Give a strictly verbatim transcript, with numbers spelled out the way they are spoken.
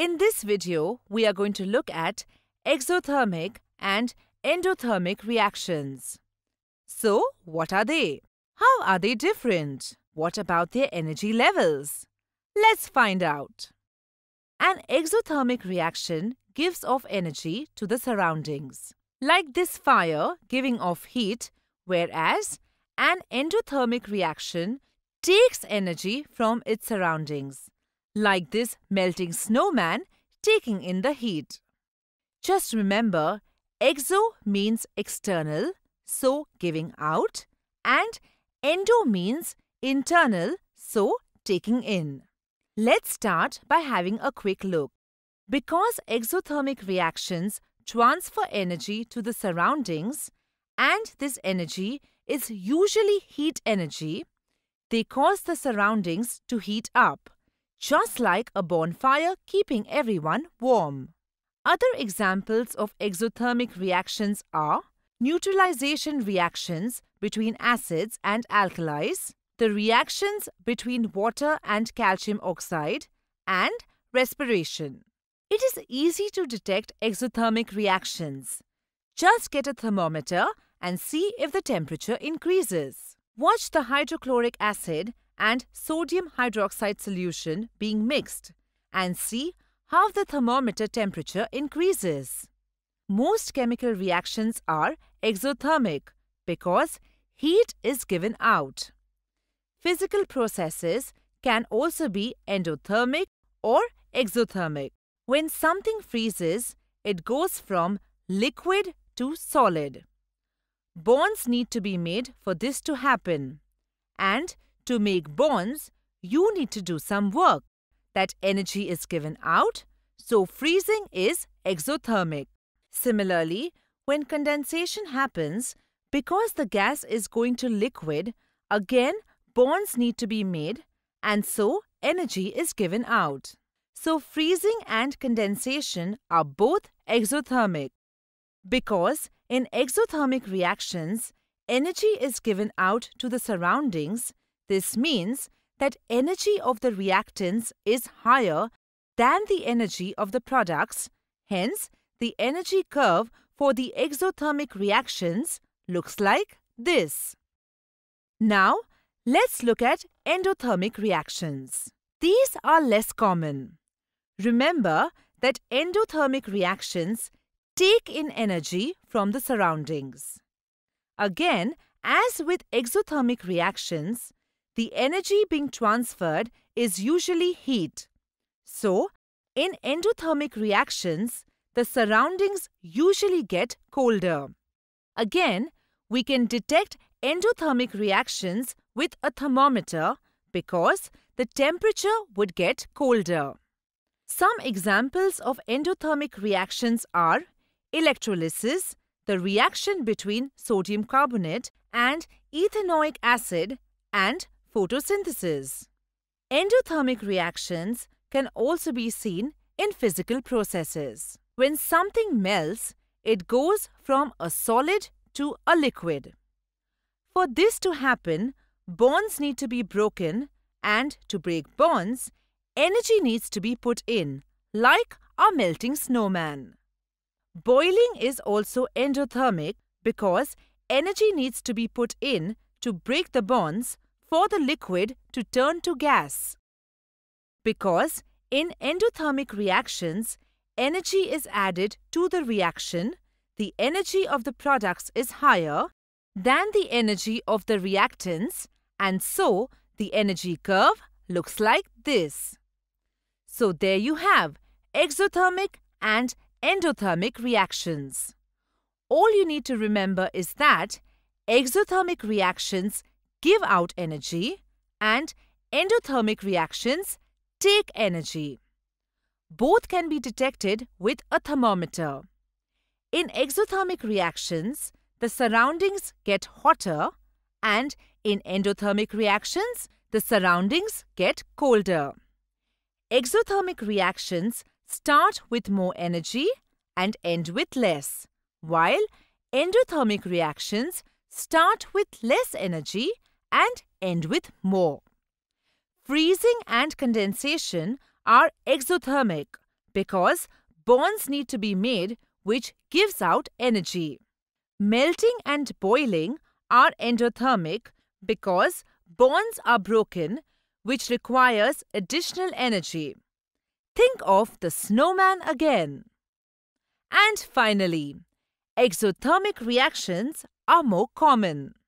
In this video, we are going to look at exothermic and endothermic reactions. So, what are they? How are they different? What about their energy levels? Let's find out. An exothermic reaction gives off energy to the surroundings, like this fire giving off heat, whereas an endothermic reaction takes energy from its surroundings, like this melting snowman taking in the heat. Just remember, exo means external, so giving out, and endo means internal, so taking in. Let's start by having a quick look. Because exothermic reactions transfer energy to the surroundings, and this energy is usually heat energy, they cause the surroundings to heat up, just like a bonfire keeping everyone warm. Other examples of exothermic reactions are neutralization reactions between acids and alkalis, the reactions between water and calcium oxide, and respiration. It is easy to detect exothermic reactions. Just get a thermometer and see if the temperature increases. Watch the hydrochloric acid and sodium hydroxide solution being mixed and see how the thermometer temperature increases. Most chemical reactions are exothermic because heat is given out. Physical processes can also be endothermic or exothermic. When something freezes, it goes from liquid to solid. Bonds need to be made for this to happen. And to make bonds, you need to do some work. That energy is given out, so freezing is exothermic. Similarly, when condensation happens, because the gas is going to liquid, again bonds need to be made, and so energy is given out. So freezing and condensation are both exothermic. Because in exothermic reactions, energy is given out to the surroundings, this means that energy of the reactants is higher than the energy of the products. Hence, the energy curve for the exothermic reactions looks like this. Now, let's look at endothermic reactions. These are less common. Remember that endothermic reactions take in energy from the surroundings. Again, as with exothermic reactions, the energy being transferred is usually heat. So, in endothermic reactions, the surroundings usually get colder. Again, we can detect endothermic reactions with a thermometer because the temperature would get colder. Some examples of endothermic reactions are electrolysis, the reaction between sodium carbonate and ethanoic acid, and photosynthesis. Endothermic reactions can also be seen in physical processes. When something melts, it goes from a solid to a liquid. For this to happen, bonds need to be broken, and to break bonds, energy needs to be put in, like a melting snowman. Boiling is also endothermic because energy needs to be put in to break the bonds for the liquid to turn to gas. Because in endothermic reactions, energy is added to the reaction, the energy of the products is higher than the energy of the reactants, and so the energy curve looks like this. So there you have exothermic and endothermic reactions. All you need to remember is that exothermic reactions give out energy and endothermic reactions take energy. Both can be detected with a thermometer. In exothermic reactions, the surroundings get hotter, and in endothermic reactions, the surroundings get colder. Exothermic reactions start with more energy and end with less, while endothermic reactions start with less energy and end with more. Freezing and condensation are exothermic because bonds need to be made, which gives out energy. Melting and boiling are endothermic because bonds are broken, which requires additional energy. Think of the snowman again. And finally, exothermic reactions are more common.